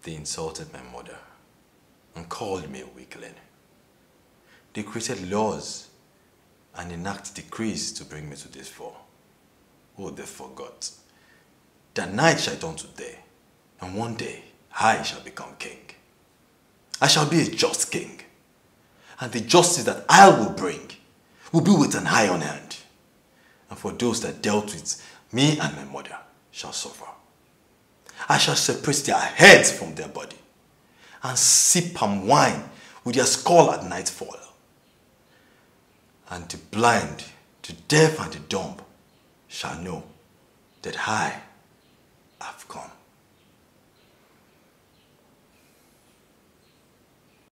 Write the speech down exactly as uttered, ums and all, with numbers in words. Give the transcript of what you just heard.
They insulted my mother and called me a weakling. They created laws and enacted decrees to bring me to this fall. Oh, they forgot that night shall turn to day, and one day I shall become king. I shall be a just king, and the justice that I will bring will be with an iron hand. And for those that dealt with me and my mother shall suffer. I shall separate their heads from their body and sip palm wine with their skull at nightfall. And the blind, the deaf and the dumb shall know that I